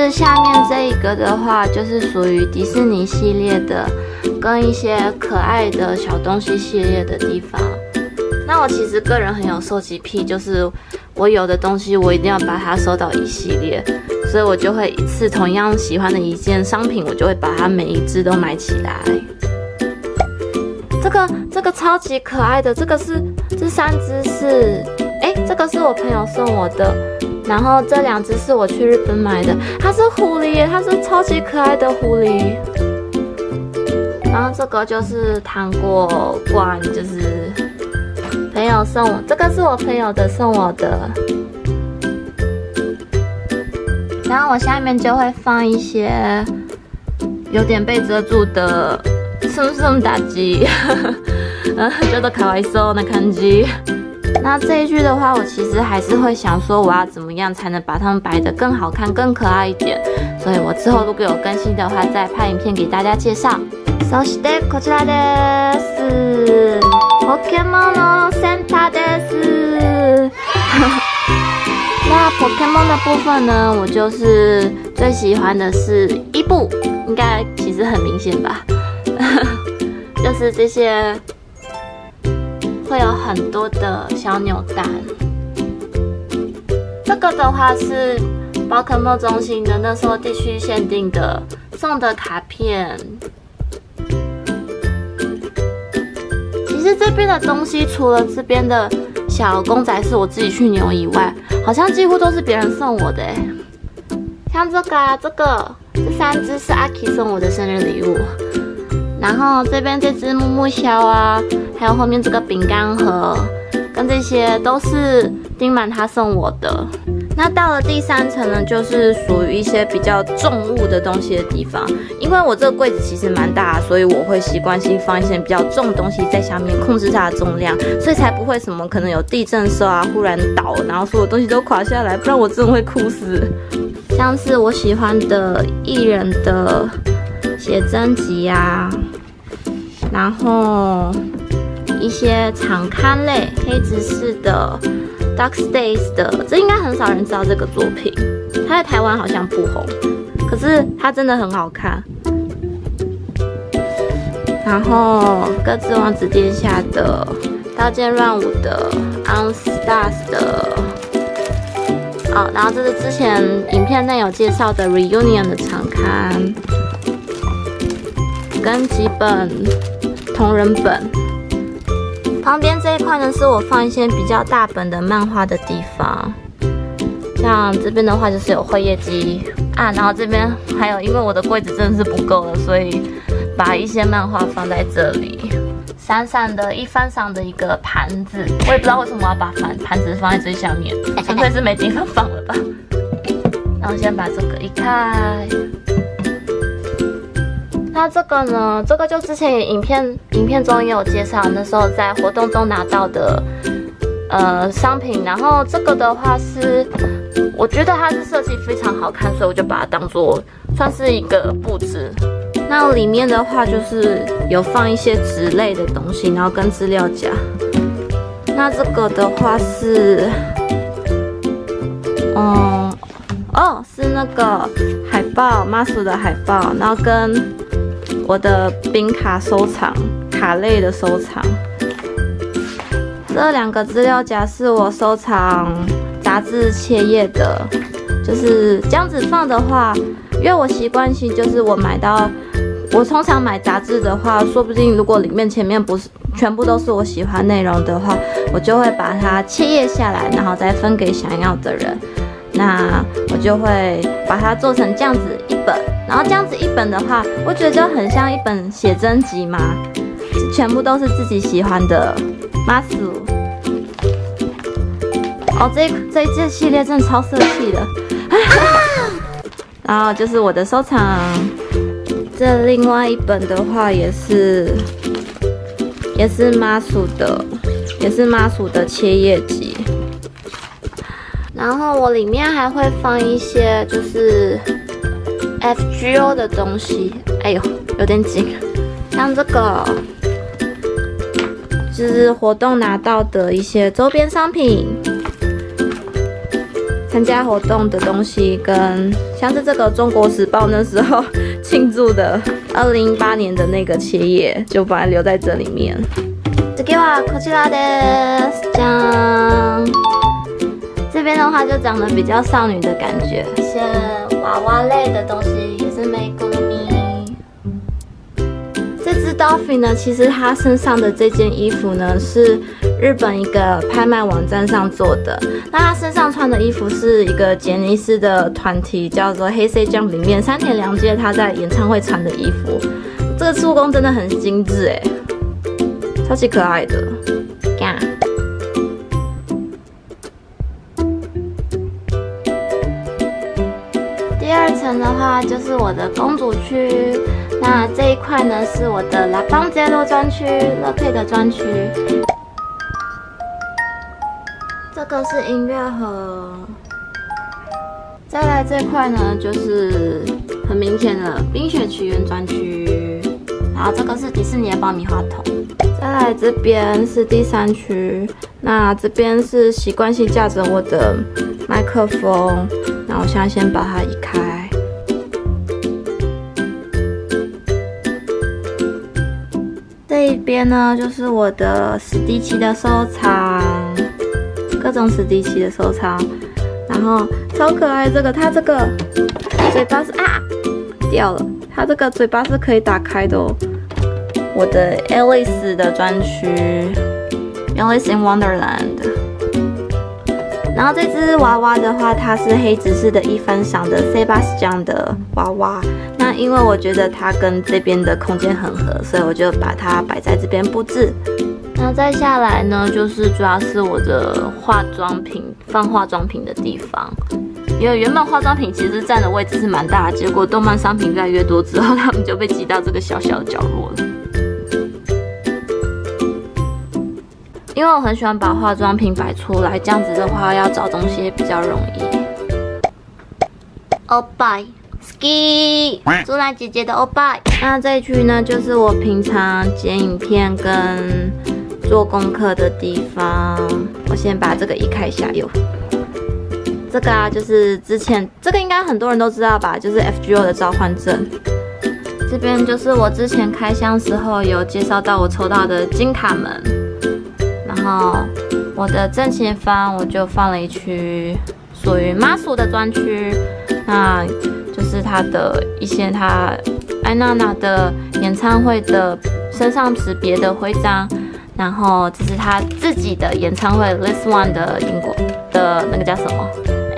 是下面这一个的话，就是属于迪士尼系列的，跟一些可爱的小东西系列的地方。那我其实个人很有收集癖，就是我有的东西我一定要把它收到一系列，所以我就会一次同样喜欢的一件商品，我就会把它每一只都买起来。这个超级可爱的，这3只是，这个是我朋友送我的，然后这2只是我去日本买的，它是狐狸耶，它是超级可爱的狐狸。然后这个就是糖果罐，就是朋友送我，这个是我朋友的送我的。然后我下面就会放一些有点被遮住的什么打击，觉得可愛そうな感じ。那这一句的话，我其实还是会想说，我要怎么样才能把它们摆得更好看、更可愛一点。所以我之后如果有更新的话，再拍影片给大家介绍。そしてこちらです。ポケモンのセンターです。那 Pokemon 的部分呢，我就是最喜欢的是伊布，应该其实很明显吧。就是这些会有很多的小扭蛋。这个的话是宝可梦中心的那时候地区限定的送的卡片。其实这边的东西除了这边的小公仔是我自己去扭以外，好像几乎都是别人送我的耶。像这个啊，这3只是阿 K 送我的生日礼物。然后这边这只木木枭啊，还有后面这个饼干盒，跟这些都是丁满他送我的。那到了第3层呢，就是属于一些比较重物的东西的地方。因为我这个柜子其实蛮大，所以我会习惯性放一些比较重的东西在下面，控制它的重量，所以才不会什么可能有地震的时候啊，忽然倒，然后所有东西都垮下来，不然我真的会哭死。像是我喜欢的艺人的写真集啊，然后一些场刊类黑执事的 Dark Days 的，这应该很少人知道这个作品，它在台湾好像不红，可是它真的很好看。然后歌之王子殿下的刀剑乱舞的 On Stars 的。然后这是之前影片内有介绍的 Reunion 的场刊，跟几本同人本。旁边这一块呢，是我放一些比较大本的漫画的地方。像这边的话，就是有辉夜姬啊，然后这边还有，因为我的柜子真的是不够了，所以把一些漫画放在这里。闪闪的一番赏的一个盘子，我也不知道为什么要把盘子放在最下面，纯粹是没地方放了吧。然后先把这个一开。那这个呢？这个就之前影片中也有介绍，那时候在活动中拿到的商品。然后这个的话是，我觉得它是设计非常好看，所以我就把它当做算是一个布置。那里面的话就是有放一些纸类的东西，然后跟资料夹。那这个的话是，是那个海报，妈祖的海报，然后跟我的冰卡收藏，卡类的收藏。这2个资料夹是我收藏杂志切页的，就是这样子放的话，因为我习惯性就是我通常买杂志的话，说不定如果里面前面不是全部都是我喜欢内容的话，我就会把它切页下来，然后再分给想要的人。那我就会把它做成这样子一本，然后这样子一本的话，我觉得就很像一本写真集嘛，全部都是自己喜欢的妈祖。这系列真的超色气的。然后就是我的收藏。这另外一本的话也是妈祖的切页集。然后我里面还会放一些就是 FGO 的东西，哎呦，有点紧。像这个就是活动拿到的一些周边商品， 参加活动的东西，跟像是这个《中国时报》那时候庆祝的2018年的那个切页，就把它留在这里面。次はこちらです。じゃん。这边的话就长得比较少女的感觉，一些娃娃类的东西也是美谷米。这只 Dolphin 呢，其实它身上的这件衣服呢是日本一个拍卖网站上做的。那它身上穿的衣服是一个杰尼斯的团体叫做黑 C Jump 里面山田凉介他在演唱会穿的衣服。这个做工真的很精致哎，超级可爱的。第二层的话就是我的公主区，那这一块呢是我的拉邦杰洛专区、乐佩的专区。这个是音乐盒。再来这块呢就是很明显的冰雪奇缘专区，然后这个是迪士尼的爆米花桶。再来这边是第3区，那这边是习惯性架着我的麦克风，那我现在先把它移开。这一边呢就是我的史迪奇的收藏，各种史迪奇的收藏，然后超可爱这个，它这个嘴巴是掉了，它这个嘴巴是可以打开的哦。我的 Alice 的专区 ，Alice in Wonderland。然后这只娃娃的话，它是黑执事的一番赏的 Sebastian 的娃娃。那因为我觉得它跟这边的空间很合，所以我就把它摆在这边布置。那再下来呢，就是主要是我的化妆品，放化妆品的地方。因为原本化妆品其实占的位置是蛮大的，结果动漫商品越来越多之后，他们就被挤到这个小小的角落了。因为我很喜欢把化妆品摆出来，这样子的话要找东西也比较容易。欧拜 ski， 竹兰姐姐的欧拜。那这一区呢，就是我平常剪影片跟做功课的地方。我先把这个移开一下哟。这个啊，就是之前这个应该很多人都知道吧，就是 FGO 的召唤阵。这边就是我之前开箱时候有介绍到我抽到的金卡门。然后我的正前方我就放了一区属于妈祖的专区，那就是他的一些艾娜娜的演唱会的身上识别的徽章，然后这是他自己的演唱会 This One 的英国的那个叫什么？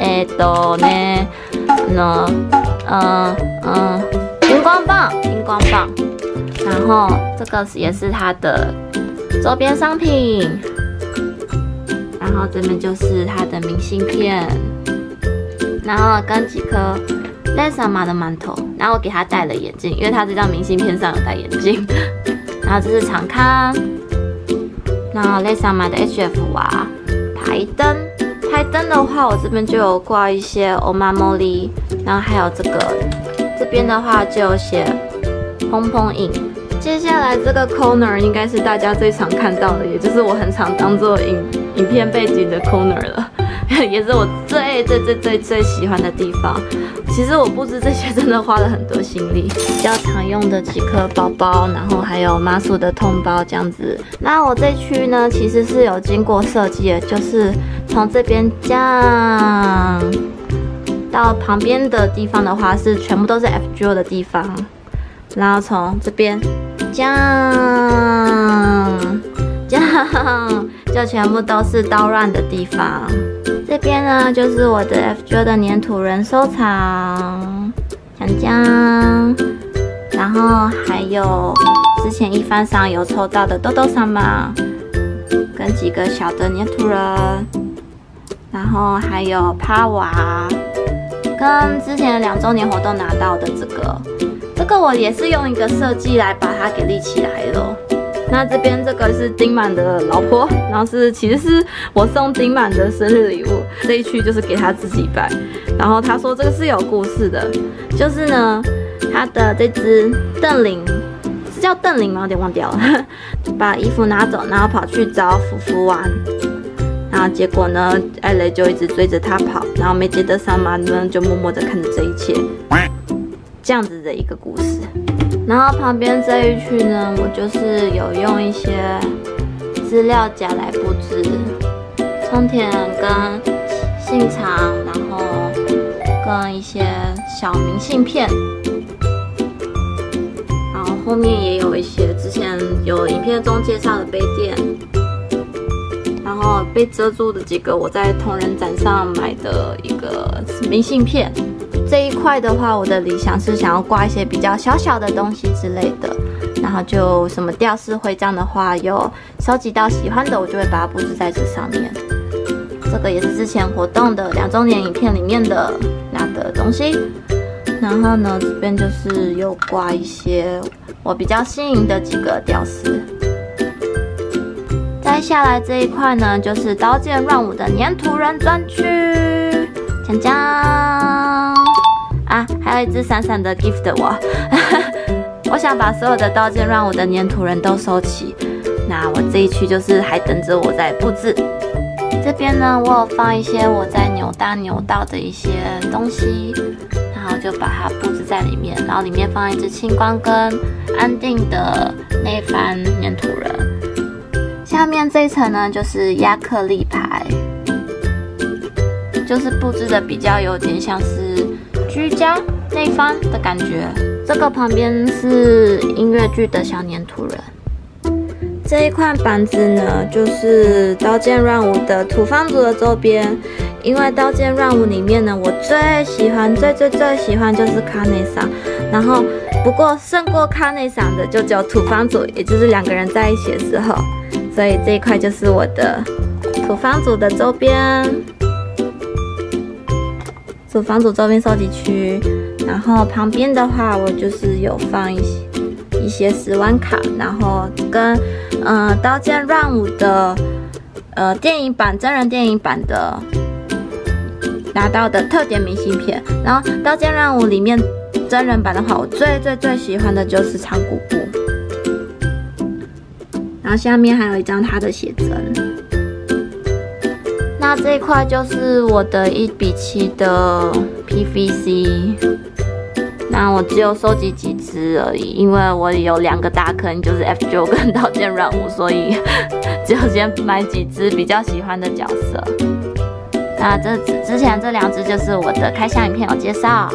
荧光棒，荧光棒。然后这个也是他的周边商品，然后这边就是它的明信片，然后跟几颗类萨玛的馒头，然后我给他戴了眼镜，因为他这张明信片上有戴眼镜。然后这是场刊，然后类萨玛的 HF 娃，台灯。台灯的话，我这边就有挂一些欧玛茉莉，然后还有这边的话就有写蓬蓬影。接下来这个 corner 应该是大家最常看到的，也就是我很常当做影片背景的 corner 了，也是我最喜欢的地方。其实我布置这些真的花了很多心力，比较常用的几颗包包，然后还有妈祖的痛包这样子。那我这区呢，其实是有经过设计的，就是从这边这样到旁边的地方的话，是全部都是 FGO 的地方，然后从这边。这样就全部都是刀刃的地方。这边呢就是我的 FGO 的粘土人收藏，这样，然后还有之前一番赏有抽到的豆豆桑嘛，跟几个小的粘土人，然后还有帕娃，跟之前的2周年活动拿到的这个我也是用一个设计来把它给立起来了。那这边这个是丁满的老婆，然后其实是我送丁满的生日礼物，这一区就是给他自己摆。然后他说这个是有故事的，就是呢，他的这只邓玲是叫邓玲吗？有点忘掉了。把衣服拿走，然后跑去找福福玩。然然后结果呢，艾蕾就一直追着他跑，然后梅杰德桑马呢就默默的看着这一切，这样子的一个故事。然后旁边这一区呢，我就是有用一些资料夹来布置冲田跟信长，然后跟一些小明信片，然后后面也有一些之前有影片中介绍的杯垫，然后被遮住的几个我在同人展上买的一个明信片。这一块的话，我的理想是想要挂一些比较小小的东西之类的，然后就什么吊饰徽章的话，有收集到喜欢的，我就会把它布置在这上面。这个也是之前活动的2周年影片里面的拿的东西。然后呢，这边就是有挂一些我比较新颖的几个吊饰。再下来这一块呢，就是刀剑乱舞的粘土人专区，锵锵啊，还有一只闪闪的 gift 我，我想把所有的刀剑乱舞的粘土人都收齐。那我这一区就是还等着我在布置。这边呢，我有放一些我在扭到的一些东西，然后就把它布置在里面，然后里面放一只青光跟安定的内番粘土人。下面这一层呢，就是亚克力牌，就是布置的比较有点像是居家内番的感觉。这个旁边是音乐剧的小粘土人。这一块板子呢，就是刀剑乱舞的土方组的周边。因为刀剑乱舞里面呢，我最喜欢就是卡内桑，然后不过胜过卡内桑的就只有土方组，也就是2个人在一起的时候。所以这一块就是我的土方组的周边，土方组周边收集区。然后旁边的话，我就是有放一些10万卡，然后跟刀剑乱舞的电影版真人电影版的拿到的特点明信片。然后刀剑乱舞里面真人版的话，我最喜欢的就是长谷部。然后下面还有一张他的写真。那这一块就是我的1:7的 PVC。那我只有收集几只而已，因为我有2个大坑，就是 F9 跟刀剑乱舞，所以只有先买几只比较喜欢的角色。那之前这2只就是我的开箱影片有介绍。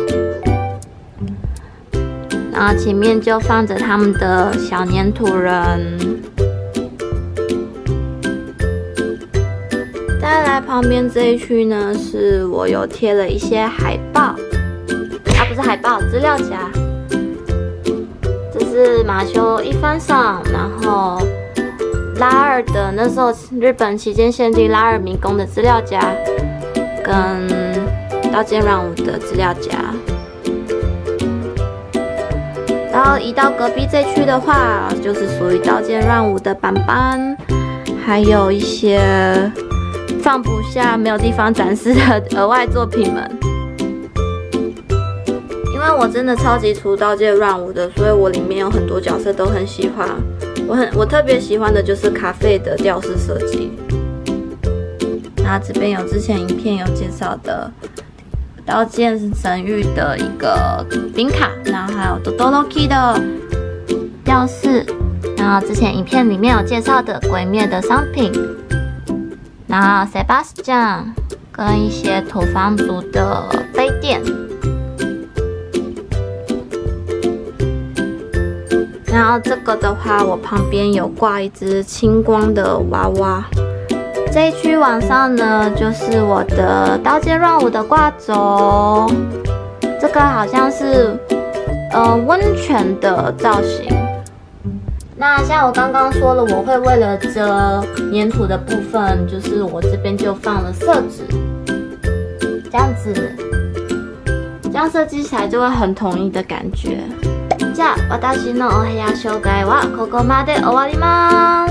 然后前面就放着他们的小粘土人。再来旁边这一区呢，是我有贴了一些海报。不是海报，资料夹。这是马修一番赏，然后拉2的那时候日本期间限定拉2迷宫的资料夹，跟刀剑乱舞的资料夹。然后移到隔壁这区的话，就是属于刀剑乱舞的板板，还有一些放不下、没有地方展示的额外作品们。因为我真的超级除刀剑乱舞的，所以我里面有很多角色都很喜欢。我特别喜欢的就是咖啡的吊饰设计。然后这边有之前影片有介绍的刀剑神域的一个冰卡，然后还有Todoroki的吊饰，然后之前影片里面有介绍的鬼灭的商品，然后 Sebastian 跟一些土方族的杯垫。然后这个的话，我旁边有挂一只青光的娃娃。这一区往上呢，就是我的刀剑乱舞的挂轴。这个好像是温泉的造型。那像我刚刚说了，我会为了遮粘土的部分，就是我这边就放了色纸，这样子，这样设计起来就会很统一的感觉。じゃあ私のお部屋紹介はここまで終わります。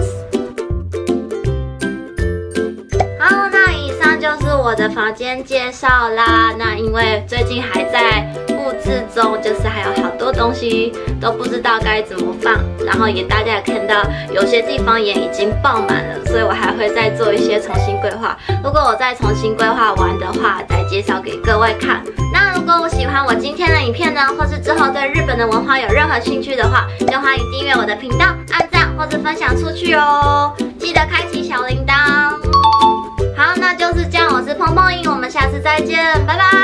好，那以上就是我的房间介绍啦。那因为最近还在布置中，就是还有好多东西都不知道该怎么放，然后大家也看到有些地方也已经爆满了，所以我还会再做一些重新规划。如果我再重新规划完的话，再介绍给各位看。那如果我喜欢我今天的影片呢，或是之后对日本的文化有任何兴趣的话，就欢迎订阅我的频道、按赞或者分享出去哦。记得开启小铃铛。好，那就是这样，我是砰砰音，我们下次再见，拜拜。